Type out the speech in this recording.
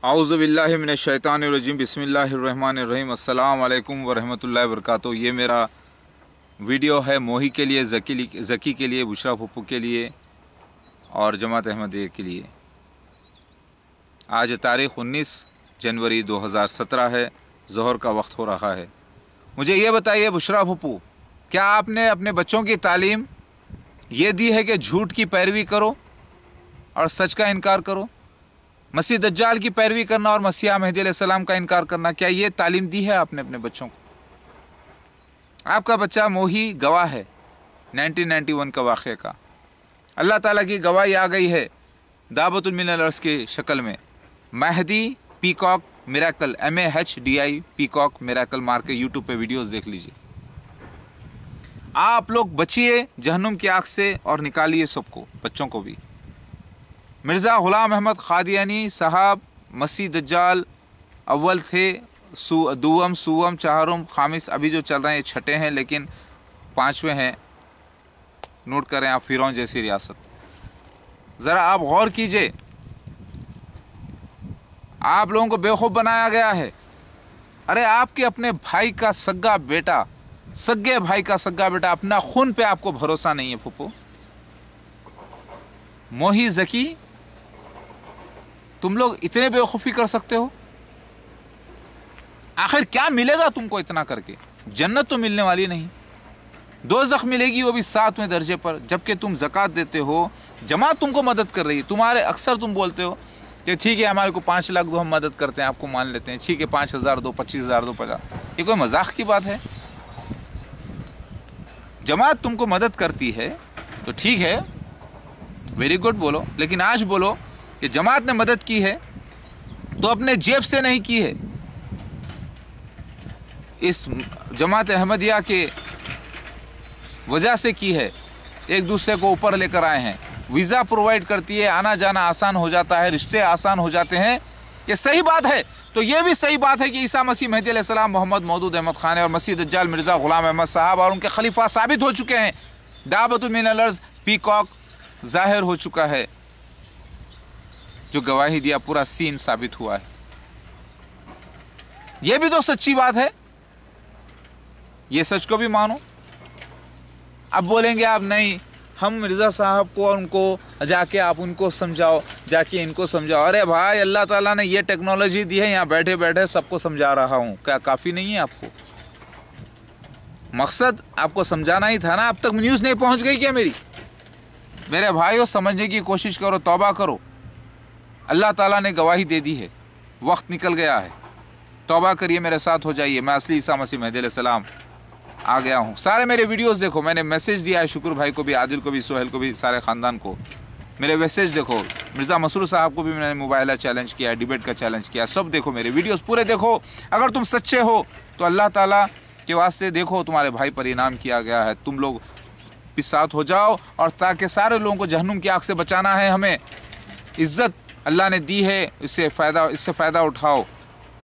आऊज़ु बिल्लाहि मिनश शैतानिर रजीम बिस्मिल्लाहिर रहमानिर रहीम अस्सलाम वालेकुम व रहमतुल्लाहि व बरकातुहू। ये मेरा वीडियो है मोही के लिए, ज़की के लिए, बुशरा फुप्पू के लिए और जमात अहमदिया के लिए। आज तारीख़ 19 जनवरी 2017 है, ज़ोहर का वक्त हो रहा है। मुझे ये बताइए बुशरा फुप्पू, क्या आपने अपने बच्चों की तालीम ये दी है कि झूठ की पैरवी करो और सच का इनकार करो? मसीह दज्जाल की पैरवी करना और मसीह महदी अलैहिस्सलाम का इनकार करना, क्या ये तालीम दी है आपने अपने बच्चों को? आपका बच्चा मोही गवाह है 1991 का वाक़े का। अल्लाह ताला की गवाही आ गई है दाबतुल अर्ज़ की शक्ल में। Mahdi peacock miracle, MAHDI peacock miracle मार के यूट्यूब पे वीडियोस देख लीजिए। आप लोग बचिए जहन्नुम की आग से और निकालिए सबको, बच्चों को भी। मिर्ज़ा ग़ुलाम अहमद क़ादियानी साहब मसीह दज्जाल अव्वल थे, दुवम सुवम चाहरुम खामिस अभी जो चल रहे हैं छठे हैं, लेकिन पांचवें हैं। नोट करें आप, फ़िरौन जैसी रियासत। ज़रा आप गौर कीजिए, आप लोगों को बेवकूफ़ बनाया गया है। अरे आपके अपने भाई का सग्गा बेटा, सग्गे भाई का सग्गा बेटा, अपना खून पे आपको भरोसा नहीं है फुप्पू। मोही ज़की, तुम लोग इतने बेवकूफ़ी कर सकते हो? आखिर क्या मिलेगा तुमको इतना करके? जन्नत तो मिलने वाली नहीं, दोज़ख मिलेगी, वो भी 7वें दर्जे पर। जबकि तुम ज़कात देते हो, जमात तुमको मदद कर रही है। तुम्हारे अक्सर तुम बोलते हो कि ठीक है हमारे को 5 लाख दो, हम मदद करते हैं, आपको मान लेते हैं, ठीक है 5,000 दो, 25,000 दो, 50। ये कोई मजाक की बात है? जमात तुमको मदद करती है तो ठीक है, वेरी गुड बोलो, लेकिन आज बोलो कि जमात ने मदद की है तो अपने जेब से नहीं की है, इस जमात अहमदिया के वजह से की है। एक दूसरे को ऊपर लेकर आए हैं, वीज़ा प्रोवाइड करती है, आना जाना आसान हो जाता है, रिश्ते आसान हो जाते हैं। ये सही बात है। तो ये भी सही बात है कि ईसा मसीह महदी अलैहिस्सलाम, मोहम्मद मौदूद अहमद खान और मसीह दज्जाल मिर्ज़ा ग़ुलाम अहमद साहब और उनके खलीफा साबित हो चुके हैं। दाबतुल अर्ज़ पीकॉक ज़ाहिर हो चुका है, जो गवाही दिया पूरा सीन साबित हुआ है। यह भी तो सच्ची बात है, ये सच को भी मानो। अब बोलेंगे आप नहीं, हम मिर्ज़ा साहब को और उनको जाके आप उनको समझाओ, जाके इनको समझाओ। अरे भाई, अल्लाह ताला ने ये टेक्नोलॉजी दी है, यहाँ बैठे बैठे सबको समझा रहा हूँ, क्या काफ़ी नहीं है आपको? मकसद आपको समझाना ही था ना। अब तक न्यूज़ नहीं पहुँच गई क्या मेरे भाइयों? समझने की कोशिश करो, तौबा करो। अल्लाह ताला ने गवाही दे दी है, वक्त निकल गया है, तौबा करिए, मेरे साथ हो जाइए। मैं असली ईसा मसीह महदी अलैहिस्सलाम आ गया हूँ। सारे मेरे वीडियोस देखो, मैंने मैसेज दिया है शुक्र भाई को भी, आदिल को भी, सोहेल को भी, सारे ख़ानदान को। मेरे मैसेज देखो, मिर्ज़ा मसरूर साहब को भी मैंने मोबाइल चैलेंज किया, डिबेट का चैलेंज किया, सब देखो, मेरे वीडियोस पूरे देखो। अगर तुम सच्चे हो तो अल्लाह ताला के वास्ते देखो, तुम्हारे भाई पर इनाम किया गया है। तुम लोग भी साथ हो जाओ, और ताकि सारे लोगों को जहन्नुम की आग से बचाना है। हमें इज़्ज़त अल्लाह ने दी है, इससे फ़ायदा उठाओ।